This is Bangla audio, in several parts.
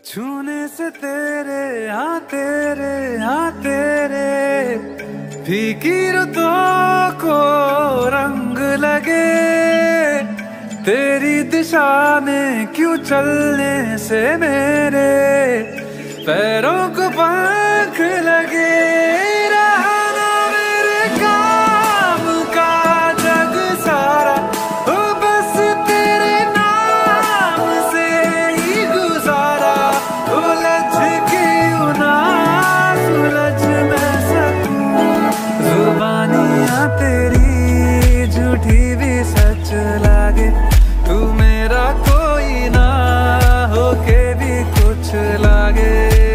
छूने से तेरे हाँ तेरे फीकी रुतों को रंग लगे। तेरी दिशा में क्यों चलने से मेरे पैरों को पंख लगे। रहा ना मेरे काम का जग सारा, ओ बस तेरे नाम से ही गुजारा। उलझ क्यों ना सुलझ मैं सकूं, जुबानियां तेरी झूठी भी सच लागे। तू मेरा कोई ना होके भी कुछ लागे।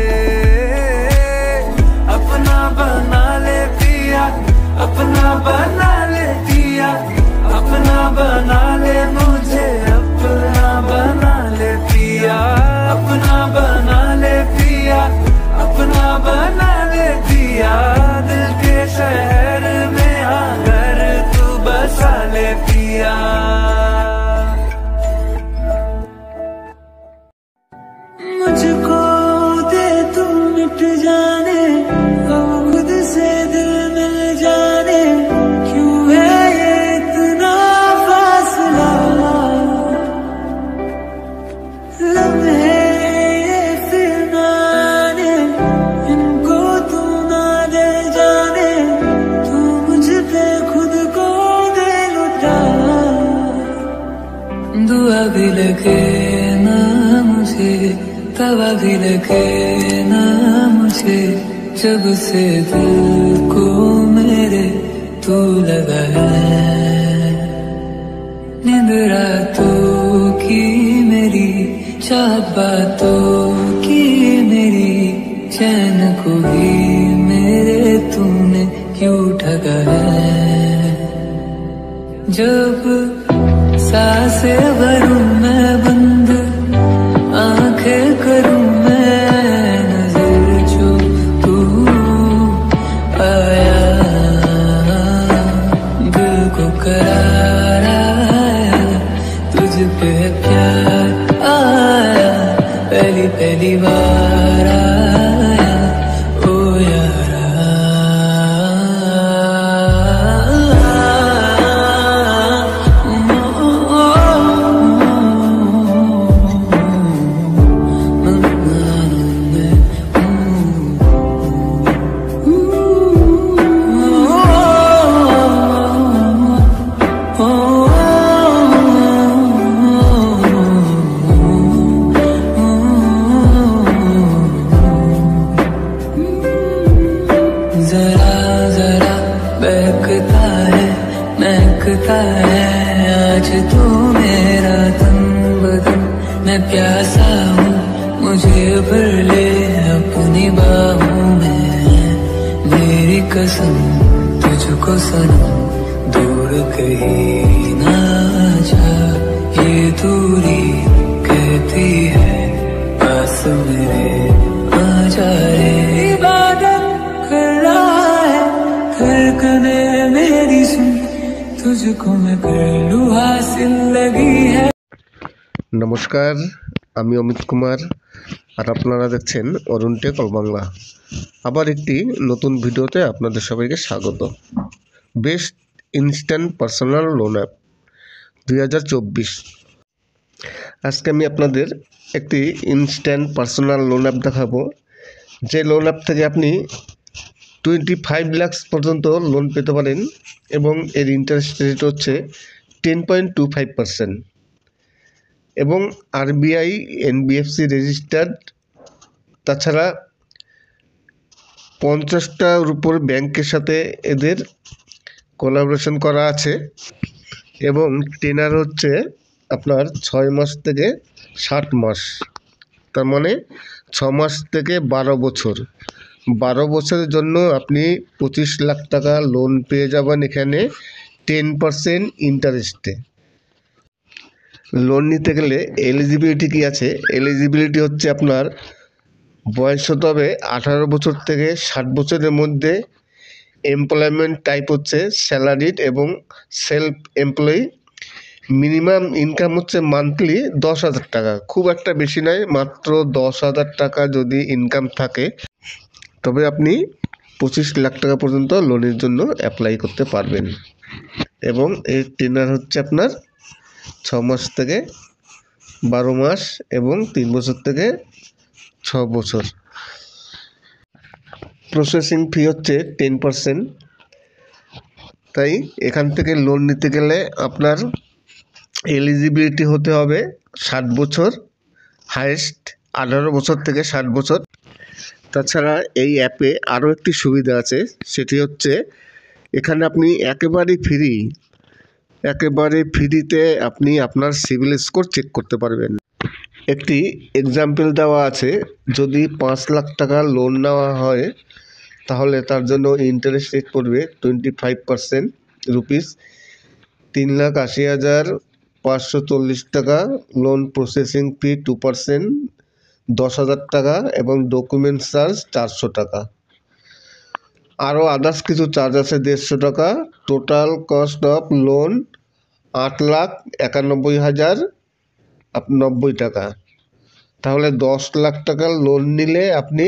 अपना बना ले पिया, अपना बना ले पिया, अपना बना ले मुझे, अपना बना ले पिया, अपना बना ले पिया, अपना बना ले पिया। दिल के शहर में आकर तू बसा ले पिया। मुझको दे तू मिट जाने, हम खुद से दिल मिल जाने। क्यों है ये इतना फासला, लम्हे ये फिर ना आने, इनको तू ना दे जाने। तू मुझ पे खुद को दे लुटा, दुआ भी लगे ना मुझे, तवा भी लगे ना मुझे। जब से दिल को मेरे तू लगा है, नींद रातों की मेरी, चाहत बातों की मेरी, चैन को भी मेरे तूने क्यों ठगा है। जब सांसें भरूं मैं बंद, आंखें करूं मैं नजर, जो तू आया दिल को करार आया। तुझ पे प्यार आया, पहली पहली बार आया ओ यारा। जरा जरा बहकता है, महकता है आज तू मेरा तन बदन। मैं प्यासा हूँ, मुझे भर ले अपनी बाहों में। मेरी कसम तुझको सनम, दूर कहीं ना जा। ये दूरी कहती है पास मेरे आ जा रे। इबादत कर रहा है धड़कने मेरी, सुन तुझको मैं कर लूं हासिल लगी है। নমস্কার, আমি অমিত কুমার আর আপনারা দেখছেন অরুণ টেক অল বাংলা। আবার একটি নতুন ভিডিওতে আপনাদের সবাইকে স্বাগত। Best instant personal loan app 2024। আজকে আমি আপনাদের একটি ইনস্ট্যান্ট পার্সোনাল লোন অ্যাপ দেখাবো, যে লোন অ্যাপ থেকে আপনি 25 লাখ পর্যন্ত লোন পেতে পারেন এবং এর ইন্টারেস্ট রেট হচ্ছে 10.25%, এবং আরবিআই এনবিএফসি রেজিস্টার্ড। তাছাড়া 50টার উপর ব্যাংকের সাথে এদের কোলাবোরেশন করা আছে, এবং টেনার হচ্ছে আপনার 6 মাস থেকে 60 মাস, তার মানে 6 মাস থেকে 12 বছর। 12 বছরের জন্য আপনি 25 লাখ টাকা লোন পেয়ে যাবেন এখানে 10% ইন্টারেস্টে। লোন নিতে গেলে এলিজিবিলিটি কী আছে? এলিজিবিলিটি হচ্ছে আপনার বয়স হতে হবে 18 বছর থেকে 60 বছরের মধ্যে। এমপ্লয়মেন্ট টাইপ হচ্ছে স্যালারিড এবং সেলফ এমপ্লয়ি। মিনিমাম ইনকাম হচ্ছে মান্থলি 10,000 টাকা, খুব একটা বেশি নয়, মাত্র 10,000 টাকা যদি ইনকাম থাকে তবে আপনি 25 লাখ টাকা পর্যন্ত লোনের জন্য অ্যাপ্লাই করতে পারবেন। এবং এর টেনার হচ্ছে আপনার 6 মাস থেকে 12 মাস এবং 3 বছর থেকে 6 বছর। প্রসেসিং ফি হচ্ছে 10%। তাই এখান থেকে লোন নিতে গেলে আপনার এলিজিবিলিটি হতে হবে 60 বছর, হাইয়েস্ট 18 বছর থেকে 60 বছর। তাছাড়া এই অ্যাপে আরও একটি সুবিধা আছে, সেটি হচ্ছে এখানে আপনি একেবারে ফ্রিতে আপনি আপনার সিবিল স্কোর চেক করতে পারবেন। একটি এক্সাম্পল দেওয়া আছে, যদি 5 লাখ টাকা লোন নেওয়া হয় তাহলে তার জন্য ইন্টারেস্ট রেট পড়বে 25% রুপিস, 3,80,540 টাকা। লোন প্রসেসিং ফি 2%, 10,000 টাকা এবং ডকুমেন্ট চার্জ 400 টাকা। আরও আদার্স কিছু চার্জ আছে 150 টাকা। টোটাল কস্ট অফ লোন 8,91,090 টাকা। তাহলে 10 লাখ টাকার লোন নিলে আপনি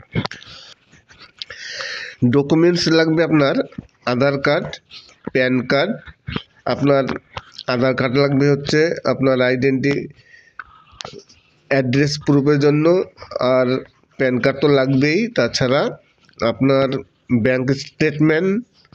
ডকুমেন্টস লাগবে আপনার আধার কার্ড, প্যান কার্ড। আপনার আধার কার্ড লাগবে হচ্ছে আপনার অ্যাড্রেস প্রুফের জন্য, আর প্যান কার্ড তো লাগবেই। তাছাড়া আপনার ব্যাংক স্টেটমেন্ট।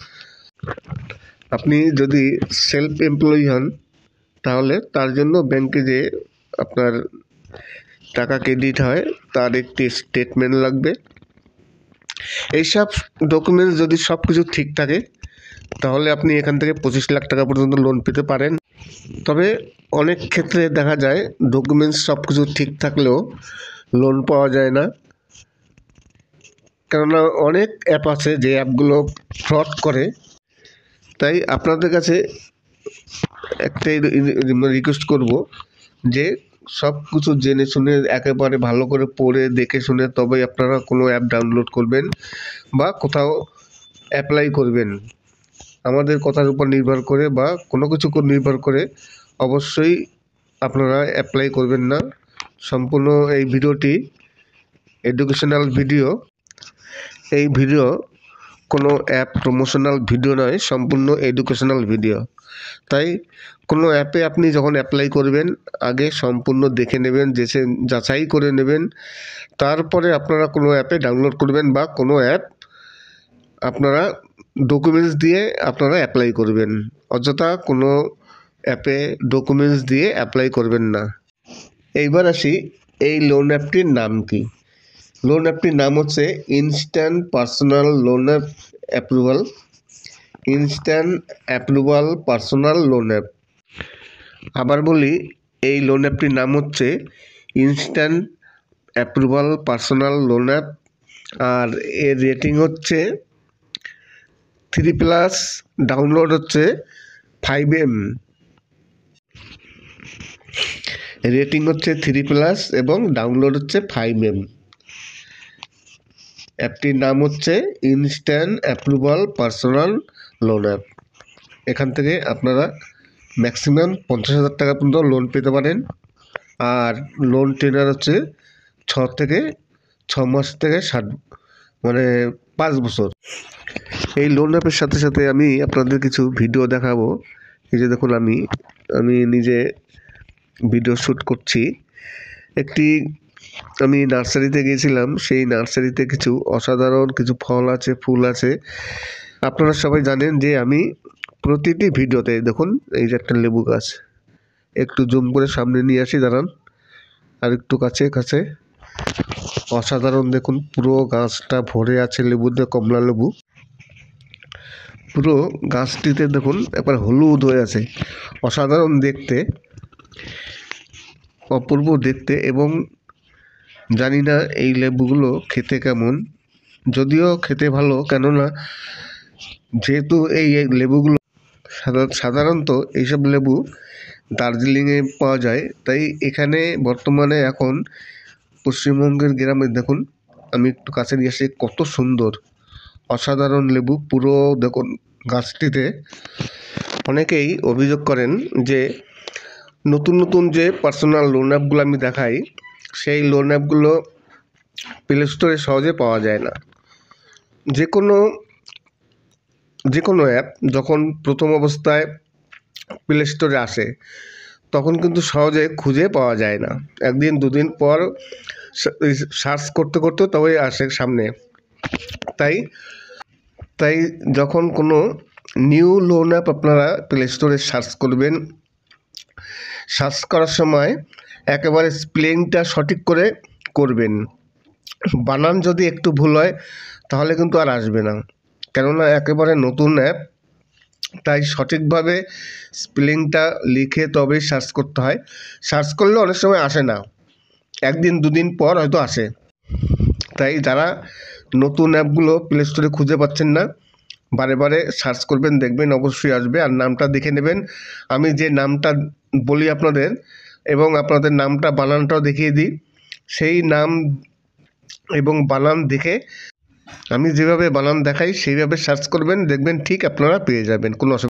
আপনি যদি সেলফ এমপ্লয়ি হন তাহলে তার জন্য ব্যাংকে যে আপনার টাকা ক্রেডিট হয় তার একটি স্টেটমেন্ট লাগবে। এইসব ডকুমেন্টস যদি সব কিছু ঠিক থাকে তাহলে আপনি এখান থেকে 25 লাখ টাকা পর্যন্ত লোন পেতে পারেন। তবে অনেক ক্ষেত্রে দেখা যায় ডকুমেন্টস সব কিছু ঠিক থাকলেও লোন পাওয়া যায় না, কেননা অনেক অ্যাপ আছে যে অ্যাপগুলো ফ্রড করে। তাই আপনাদের কাছে একটাই রিকোয়েস্ট করব যে সব কিছু জেনে শুনে একেবারে ভালো করে পড়ে দেখে শুনে তবেই আপনারা কোনো অ্যাপ ডাউনলোড করবেন বা কোথাও অ্যাপ্লাই করবেন। আমাদের কথার উপর নির্ভর করে বা কোনো কিছু উপর নির্ভর করে অবশ্যই আপনারা অ্যাপ্লাই করবেন না। সম্পূর্ণ এই ভিডিওটি এডুকেশনাল ভিডিও। এই ভিডিও কোনো অ্যাপ প্রমোশনাল ভিডিও নয়, সম্পূর্ণ এডুকেশনাল ভিডিও। তাই কোনো অ্যাপে আপনি যখন অ্যাপ্লাই করবেন আগে সম্পূর্ণ দেখে নেবেন, যাচাই করে নেবেন, তারপরে আপনারা কোনো অ্যাপে ডাউনলোড করবেন বা কোনো অ্যাপ আপনারা ডকুমেন্টস দিয়ে আপনারা অ্যাপ্লাই করবেন। অযথা কোনো অ্যাপে ডকুমেন্টস দিয়ে অ্যাপ্লাই করবেন না। এইবার আসি এই লোন অ্যাপটির নাম কি। লোন অ্যাপটির নাম হচ্ছে instant personal loan approval. Instant approval personal loan app. আবার বলি, এই লোন অ্যাপটির নাম হচ্ছে instant approval personal loan app. আর এর রেটিং হচ্ছে 3+, ডাউনলোড হচ্ছে 5M। রেটিং হচ্ছে 3+ এবং ডাউনলোড হচ্ছে 5M। অ্যাপটির নাম হচ্ছে instant approval personal loan app. এখান থেকে আপনারা ম্যাক্সিমাম 50,000 টাকা পর্যন্ত লোন পেতে পারেন। আর লোন টেনার হচ্ছে 6 মাস থেকে 5 বছর। এই লোন অ্যাপের সাথে সাথে আমি আপনাদের কিছু ভিডিও দেখাবো। এই যে দেখুন, আমি নিজে ভিডিও শ্যুট করছি। আমি নার্সারিতে গিয়েছিলাম, সেই নার্সারিতে কিছু অসাধারণ কিছু ফল আছে, ফুল আছে। আপনারা সবাই জানেন যে আমি প্রতিটি ভিডিওতে দেখুন, এই যে একটা লেবু গাছ, একটু জুম করে সামনে নিয়ে আসি, দাঁড়ান, আর একটু কাছে অসাধারণ দেখুন, পুরো গাছটা ভরে আছে লেবুতে, কমলা লেবু। পুরো গাছটিতে দেখুন একবার হলুদ হয়ে আছে, অসাধারণ দেখতে, অপূর্ব দেখতে। এবং জানি না এই লেবুগুলো খেতে কেমন, যদিও খেতে ভালো, কেননা যেহেতু এই লেবুগুলো সাধারণত এইসব লেবু দার্জিলিংয়ে পাওয়া যায়, তাই এখানে বর্তমানে এখন পশ্চিমবঙ্গের গ্রামে দেখুন, আমি একটু কাছে নিয়ে আসি, কত সুন্দর অসাধারণ লেবু। পুরো দেখুন গাছটিতে। অনেকেই অভিযোগ করেন যে নতুন নতুন যে পার্সোনাল লোন অ্যাপগুলো আমি দেখাই, সেই লোন অ্যাপগুলো প্লে স্টোরে সহজে পাওয়া যায় না। যে কোনো অ্যাপ যখন প্রথম অবস্থায় প্লে স্টোরে আসে তখন কিন্তু সহজে খুঁজে পাওয়া যায় না। একদিন দুদিন পর সার্চ করতে করতে তবেই আসে সামনে। তাই যখন কোনো নিউ লোন অ্যাপ আপনারা প্লে স্টোরে সার্চ করবেন, সার্চ করার সময় একেবারে স্পেলিংটা সঠিক করে করবেন। বানান যদি একটু ভুল হয় তাহলে কিন্তু আর আসবে না, কেননা একেবারে নতুন অ্যাপ, তাই সঠিকভাবে স্পেলিংটা লিখে তবেই সার্চ করতে হয়। সার্চ করলে অনেক সময় আসে না, একদিন দুদিন পর হয়তো আসে। তাই যারা নতুন অ্যাপগুলো প্লে স্টোরে খুঁজে পাচ্ছেন না, বারে বারে সার্চ করবেন, দেখবেন অবশ্যই আসবে। আর নামটা দেখে নেবেন, আমি যে নামটা বলি আপনাদের এবং আপনাদের নামটা বানানটাও দেখিয়ে দিই, সেই নাম এবং বানান দেখে আমি যেভাবে বানান দেখাই সেইভাবে সার্চ করবেন, দেখবেন ঠিক আপনারা পেয়ে যাবেন, কোনো অসুবিধা